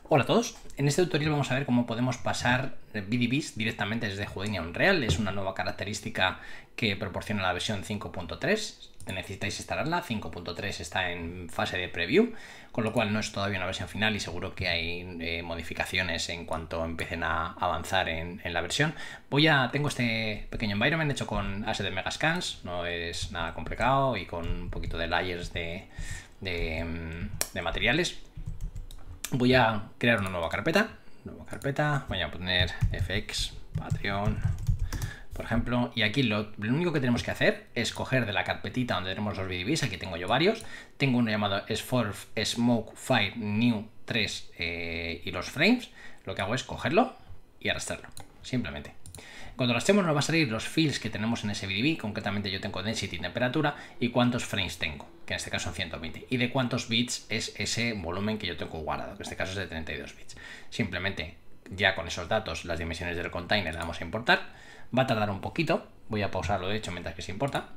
Hola a todos, en este tutorial vamos a ver cómo podemos pasar BDBs directamente desde Houdini a Unreal. Es una nueva característica que proporciona la versión 5.3, necesitáis instalarla. 5.3 está en fase de preview, con lo cual no es todavía una versión final y seguro que hay modificaciones en cuanto empiecen a avanzar en la versión. Tengo este pequeño environment hecho con asset de Megascans, no es nada complicado y con un poquito de layers de materiales. Voy a crear una nueva carpeta. Voy a poner FX, Patreon, por ejemplo. Y aquí lo único que tenemos que hacer es coger de la carpetita donde tenemos los BDBs. Aquí tengo yo varios. Tengo uno llamado Smoke Fire New 3 y los frames. Lo que hago es cogerlo y arrastrarlo, simplemente. Cuando arrastremos nos va a salir los fields que tenemos en ese BDB. Concretamente yo tengo density, temperatura y cuántos frames tengo, que en este caso son 120, y de cuántos bits es ese volumen que yo tengo guardado, que en este caso es de 32 bits. Simplemente ya con esos datos las dimensiones del container las vamos a importar. Va a tardar un poquito, voy a pausarlo de hecho mientras que se importa.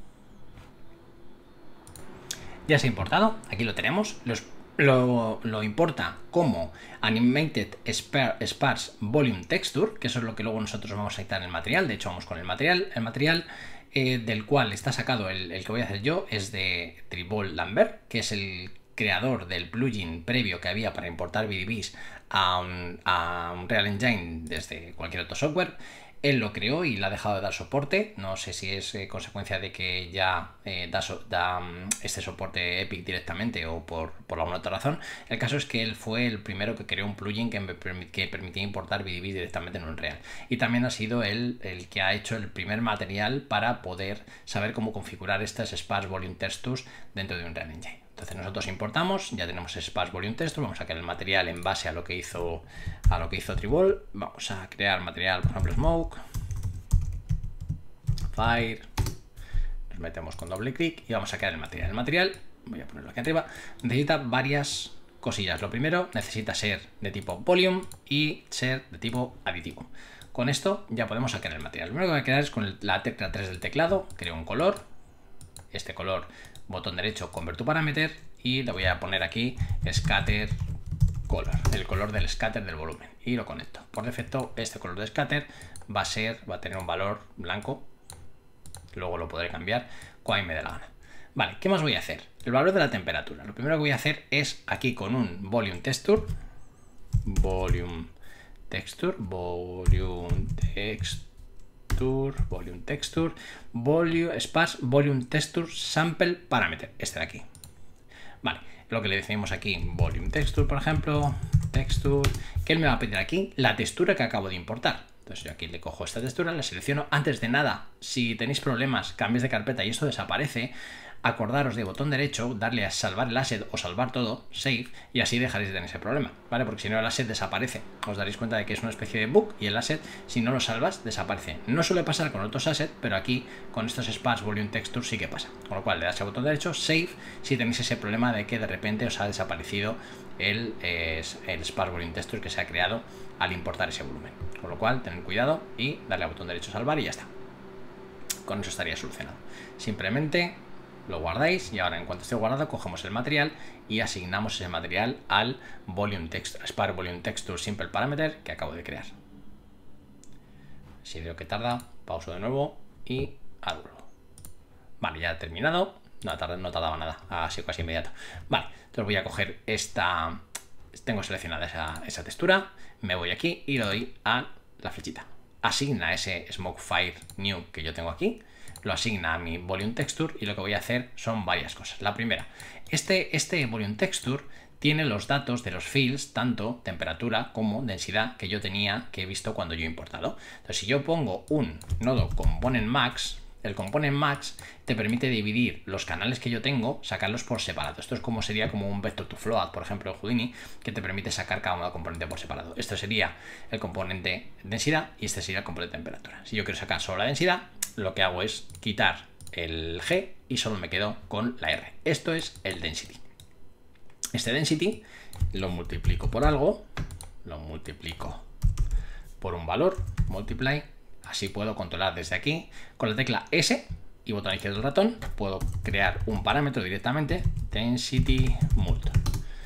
Ya se ha importado, aquí lo tenemos. Lo importa como Animated Sparse Volume Texture, que eso es lo que luego nosotros vamos a editar en el material. De hecho vamos con el material. El material del cual está sacado el que voy a hacer yo es de Tribal Lambert, que es el creador del plugin previo que había para importar BDBs a Unreal Engine desde cualquier otro software. Él lo creó y le ha dejado de dar soporte. No sé si es consecuencia de que ya da este soporte Epic directamente o por alguna otra razón. El caso es que él fue el primero que creó un plugin que permitía importar BDBs directamente en Unreal. Y también ha sido él el que ha hecho el primer material para poder saber cómo configurar estas Sparse Volume Textures dentro de Unreal Engine. Entonces nosotros importamos, ya tenemos Sparse Volume Texture, vamos a crear el material en base a lo que hizo Tribal. Vamos a crear material, por ejemplo, Smoke, Fire, nos metemos con doble clic y vamos a crear el material. El material, voy a ponerlo aquí arriba, necesita varias cosillas. Lo primero, necesita ser de tipo Volume y ser de tipo aditivo. Con esto ya podemos sacar el material. Lo primero que voy a crear es con la tecla 3 del teclado, creo un color, este color, botón derecho, Convert to Parameter, y le voy a poner aquí Scatter Color, el color del scatter del volumen, y lo conecto. Por defecto este color de scatter va a tener un valor blanco, luego lo podré cambiar cuando me dé la gana. Vale, ¿qué más voy a hacer? El valor de la temperatura. Lo primero que voy a hacer es aquí con un Volume Texture, Sparse Volume Texture Sample Parameter, este de aquí. Vale, lo que le decimos aquí, Volume Texture, por ejemplo, Texture, que él me va a pedir aquí la textura que acabo de importar. Entonces yo aquí le cojo esta textura, la selecciono. Antes de nada, si tenéis problemas, cambies de carpeta y esto desaparece, acordaros de botón derecho, darle a salvar el asset o salvar todo, save, y así dejaréis de tener ese problema, ¿vale? Porque si no el asset desaparece. Os daréis cuenta de que es una especie de bug y el asset, si no lo salvas, desaparece. No suele pasar con otros assets, pero aquí con estos Sparse Volume Texture sí que pasa. Con lo cual le das al botón derecho, save, si tenéis ese problema de que de repente os ha desaparecido el Sparse Volume Texture que se ha creado al importar ese volumen. Con lo cual, tened cuidado y darle al botón derecho salvar y ya está. Con eso estaría solucionado. Simplemente lo guardáis y ahora en cuanto esté guardado cogemos el material y asignamos ese material al Sparse Volume Texture Simple Parameter que acabo de crear. Si veo que tarda, pauso de nuevo y abro. Vale, ya he terminado. No tardaba nada, ha sido casi inmediato. Vale, entonces voy a coger esta. Tengo seleccionada esa textura, me voy aquí y le doy a la flechita. Asigna ese Smoke Fire New que yo tengo aquí, lo asigna a mi Volume Texture y lo que voy a hacer son varias cosas. La primera, este Volume Texture tiene los datos de los fields, tanto temperatura como densidad que yo tenía, que he visto cuando yo he importado. Entonces si yo pongo un nodo Component Max, el Component Max te permite dividir los canales que yo tengo, sacarlos por separado. Esto es sería como un Vector to Float, por ejemplo, de Houdini, que te permite sacar cada componente por separado. Esto sería el componente densidad y este sería el componente temperatura. Si yo quiero sacar solo la densidad, lo que hago es quitar el G y solo me quedo con la R. Esto es el Density. Este Density lo multiplico por algo, lo multiplico por un valor, multiply. Así puedo controlar desde aquí, con la tecla S y botón izquierdo del ratón, puedo crear un parámetro directamente, Density Mult.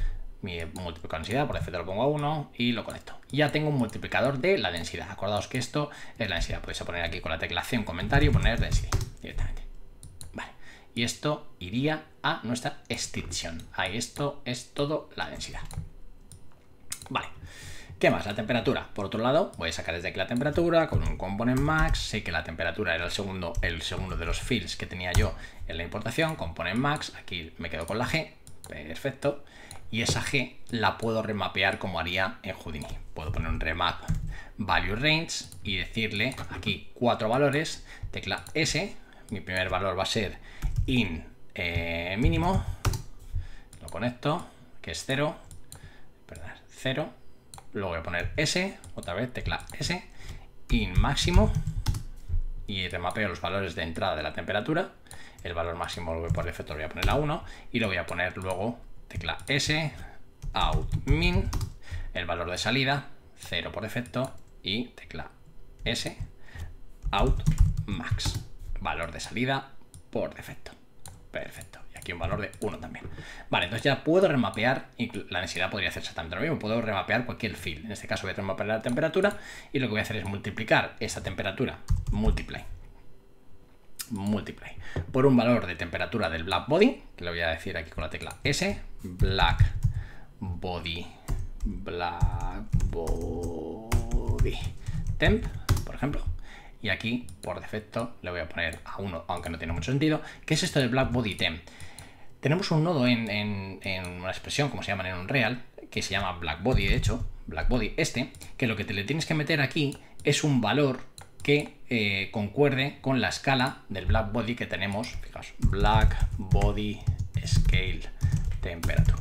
multiplico la densidad, por defecto lo pongo a 1 y lo conecto. Ya tengo un multiplicador de la densidad. Acordaos que esto es la densidad. Podéis poner aquí con la tecla C un comentario y poner density directamente. Vale. Y esto iría a nuestra extinction. Ahí esto es todo la densidad. Vale. ¿Qué más? La temperatura. Por otro lado, voy a sacar desde aquí la temperatura con un component max. Sé que la temperatura era el segundo de los fields que tenía yo en la importación. Component max. Aquí me quedo con la G. Perfecto. Y esa G la puedo remapear como haría en Houdini. Puedo poner un remap value range y decirle aquí 4 valores. Tecla S. Mi primer valor va a ser in mínimo. Lo conecto, que es 0. Perdón, 0. Luego voy a poner S, otra vez tecla S, in máximo, y remapeo los valores de entrada de la temperatura. El valor máximo por defecto lo voy a poner a 1 y lo voy a poner luego tecla S, out min, el valor de salida 0 por defecto y tecla S, out max, valor de salida por defecto. Perfecto. Y aquí un valor de 1 también. Vale, entonces ya puedo remapear, y la densidad podría hacer exactamente lo mismo, puedo remapear cualquier field. En este caso voy a remapear la temperatura y lo que voy a hacer es multiplicar esa temperatura, multiply, por un valor de temperatura del black body, que lo voy a decir aquí con la tecla S, black body temp, por ejemplo. Y aquí, por defecto, le voy a poner a 1, aunque no tiene mucho sentido. ¿Qué es esto de black body temp? Tenemos un nodo en una expresión, como se llama en Unreal, que se llama black body, de hecho, black body que lo que te le tienes que meter aquí es un valor que concuerde con la escala del black body que tenemos. Fijaos, black body scale temperature.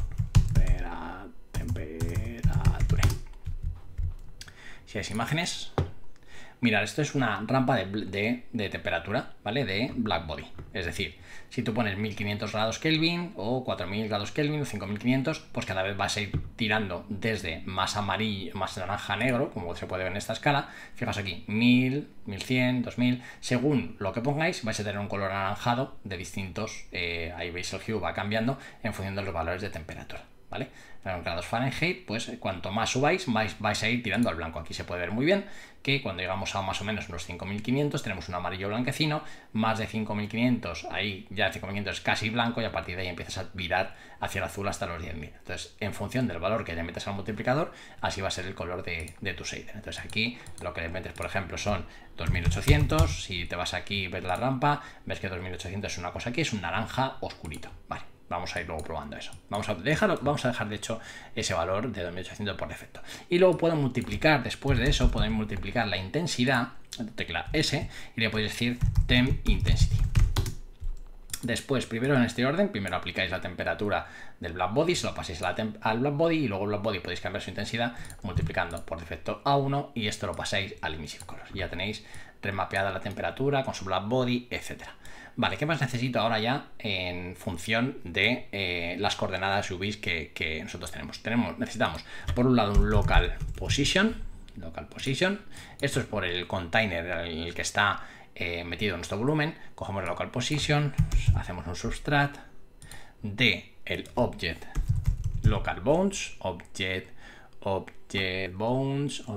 Si hay imágenes, mirad, esto es una rampa de temperatura, ¿vale? De black body. Es decir, si tú pones 1500 grados Kelvin o 4000 grados Kelvin o 5500, pues cada vez vas a ir tirando desde más amarillo, más naranja a negro, como se puede ver en esta escala. Fijaos aquí, 1000, 1100, 2000, según lo que pongáis, vais a tener un color anaranjado de distintos, ahí veis el hue va cambiando en función de los valores de temperatura, ¿vale? En grados Fahrenheit, pues cuanto más subáis, más vais a ir tirando al blanco. Aquí se puede ver muy bien que cuando llegamos a más o menos unos 5500 tenemos un amarillo blanquecino, más de 5500, ahí ya 5500 es casi blanco y a partir de ahí empiezas a virar hacia el azul hasta los 10.000. Entonces, en función del valor que le metes al multiplicador, así va a ser el color de tu shader. Entonces aquí lo que le metes, por ejemplo, son 2800. Si te vas aquí y ves la rampa, ves que 2800 es una cosa aquí, es un naranja oscurito, ¿vale? Vamos a ir luego probando eso. Vamos a dejar de hecho ese valor de 2800 por defecto. Y luego puedo multiplicar, después de eso, podéis multiplicar la intensidad, tecla S, y le podéis decir temp intensity. Después, primero en este orden, primero aplicáis la temperatura del black body, se lo paséis al black body y luego el black body podéis cambiar su intensidad multiplicando por defecto a 1 y esto lo pasáis al emissive color. Ya tenéis remapeada la temperatura con su black body, etcétera. Vale, ¿qué más necesito ahora ya en función de las coordenadas UVs que nosotros tenemos? Necesitamos, por un lado, un local position. Esto es por el container en el que está metido nuestro volumen. Cogemos el local position, hacemos un substrat de el object local bounds, object bounds,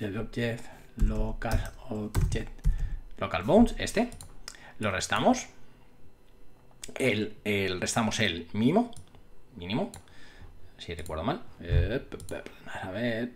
local bounds, lo restamos, restamos el mínimo, si recuerdo mal, a ver,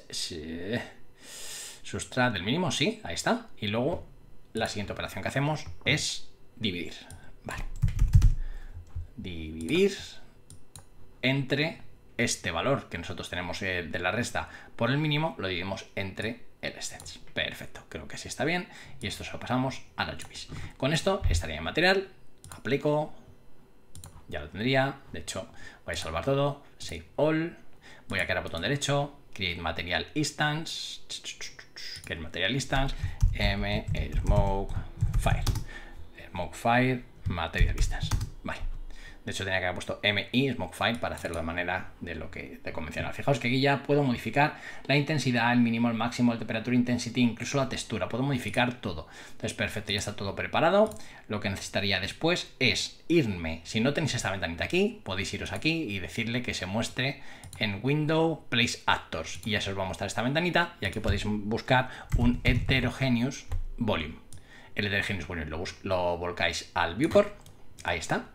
substrat del mínimo, sí, ahí está, y luego la siguiente operación que hacemos es dividir, vale, dividir entre este valor que nosotros tenemos de la resta por el mínimo, lo dividimos entre el extends. Perfecto, creo que así está bien y esto se lo pasamos a la UVs. Con esto estaría en material, aplico, ya lo tendría, de hecho voy a salvar todo, save all, voy a crear el botón derecho, create material instance, smoke fire material instance, vale. De hecho tenía que haber puesto MI Smoke File para hacerlo de manera de convencional. Fijaos que aquí ya puedo modificar la intensidad, el mínimo, el máximo, la temperatura, intensity, incluso la textura. Puedo modificar todo. Entonces perfecto, ya está todo preparado. Lo que necesitaría después es irme. Si no tenéis esta ventanita aquí, podéis iros aquí y decirle que se muestre en Window Place Actors. Y ya se os va a mostrar esta ventanita. Y aquí podéis buscar un Heterogeneous Volume. El Heterogeneous Volume lo volcáis al Viewport. Ahí está.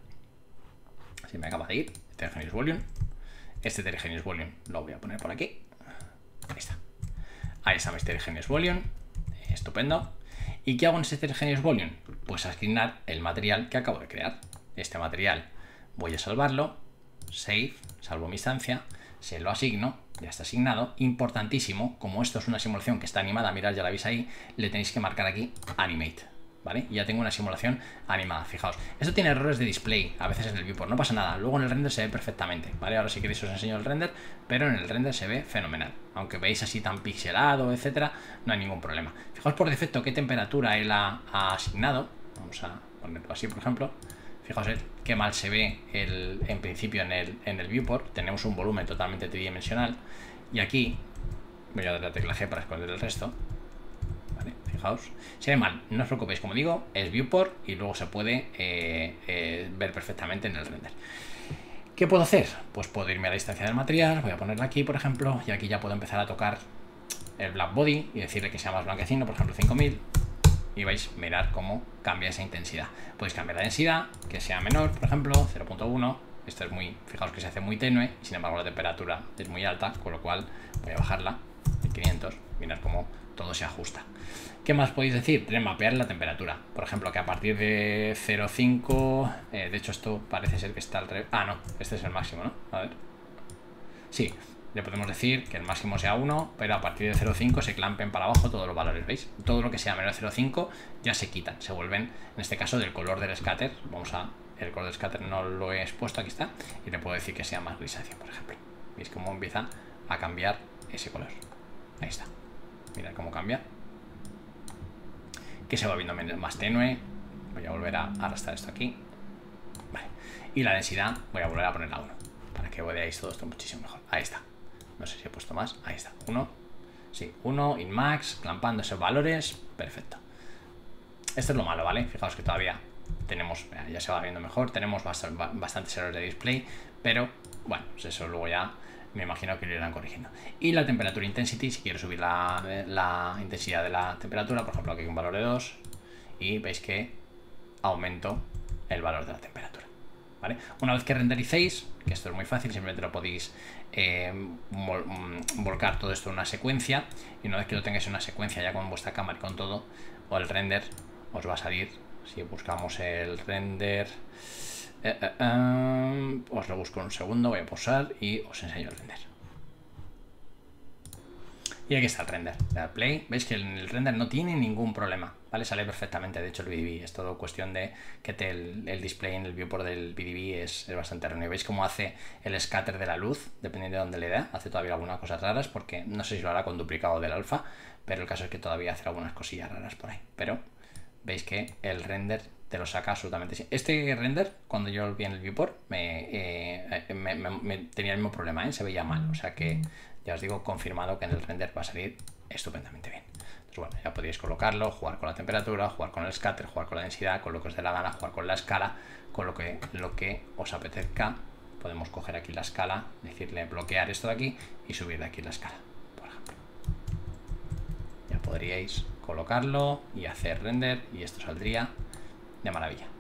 Si me acaba de ir. Heterogeneous Volume. Este Heterogeneous Volume lo voy a poner por aquí. Ahí está. Ahí está mi Heterogeneous Volume. Estupendo. ¿Y qué hago en este Heterogeneous Volume? Pues asignar el material que acabo de crear. Este material voy a salvarlo. Save. Salvo mi instancia. Se lo asigno. Ya está asignado. Importantísimo. Como esto es una simulación que está animada. Mirad, ya la veis ahí. Le tenéis que marcar aquí Animate. ¿Vale? Ya tengo una simulación animada, fijaos. Esto tiene errores de display, a veces en el viewport, no pasa nada. Luego en el render se ve perfectamente, ¿vale? Ahora si queréis os enseño el render, pero en el render se ve fenomenal. Aunque veis así tan pixelado, etcétera, no hay ningún problema. Fijaos por defecto qué temperatura él ha asignado. Vamos a ponerlo así, por ejemplo. Fijaos qué mal se ve en principio en el viewport. Tenemos un volumen totalmente tridimensional. Y aquí voy a dar la tecla G para esconder el resto. ¿Vale? Fijaos, se ve mal, no os preocupéis, como digo, es viewport y luego se puede ver perfectamente en el render. ¿Qué puedo hacer? Pues puedo irme a la distancia del material, voy a ponerla aquí, por ejemplo, y aquí ya puedo empezar a tocar el black body y decirle que sea más blanquecino, por ejemplo 5000, y vais a mirar cómo cambia esa intensidad. Podéis cambiar la densidad, que sea menor, por ejemplo 0.1. Esto es muy, fijaos que se hace muy tenue, sin embargo la temperatura es muy alta, con lo cual voy a bajarla a 500, mirad cómo todo se ajusta. ¿Qué más podéis decir? Mapear la temperatura. Por ejemplo, que a partir de 0.5... de hecho, esto parece ser que está al revés. Ah, no. Este es el máximo, ¿no? A ver. Sí. Le podemos decir que el máximo sea 1, pero a partir de 0.5 se clampen para abajo todos los valores, ¿veis? Todo lo que sea menor de 0.5 ya se quitan. Se vuelven, en este caso, del color del scatter. Vamos a... El color del scatter no lo he expuesto, aquí está. Y le puedo decir que sea más grisáceo, por ejemplo. ¿Veis cómo empieza a cambiar ese color? Ahí está. Mirad cómo cambia. Que se va viendo más tenue. Voy a volver a arrastrar esto aquí. Vale. Y la densidad voy a volver a ponerla a 1. Para que veáis todo esto muchísimo mejor. Ahí está. No sé si he puesto más. Ahí está. 1. Sí, 1, in max, clampando esos valores. Perfecto. Esto es lo malo, ¿vale? Fijaos que todavía tenemos, ya se va viendo mejor. Tenemos bastantes errores de display. Pero, bueno, pues eso luego ya me imagino que lo irán corrigiendo. Y la temperatura intensity, si quiero subir la intensidad de la temperatura, por ejemplo aquí hay un valor de 2 y veis que aumento el valor de la temperatura, ¿vale? Una vez que rendericéis, que esto es muy fácil, simplemente lo podéis volcar todo esto en una secuencia, y una vez que lo tengáis en una secuencia ya con vuestra cámara y con todo, o el render, os va a salir, si buscamos el render... os lo busco un segundo, voy a pausar y os enseño el render. Y aquí está el render. Le da play. Veis que el render no tiene ningún problema, ¿vale? Sale perfectamente. De hecho, el BDB es todo cuestión de que el display en el viewport del BDB es bastante erróneo. Veis cómo hace el scatter de la luz, dependiendo de dónde le da. Hace todavía algunas cosas raras, porque no sé si lo hará con duplicado del alfa, pero el caso es que todavía hace algunas cosillas raras por ahí. Pero veis que el render te lo saca absolutamente sin. Este render, cuando yo lo vi en el viewport, tenía el mismo problema, ¿eh? Se veía mal. O sea que ya os digo, confirmado que en el render va a salir estupendamente bien. Entonces, bueno, ya podéis colocarlo, jugar con la temperatura, jugar con el scatter, jugar con la densidad, con lo que os dé la gana, jugar con la escala, con lo que os apetezca. Podemos coger aquí la escala, decirle bloquear esto de aquí y subir de aquí la escala, por ejemplo. Ya podríais colocarlo y hacer render y esto saldría de maravilla.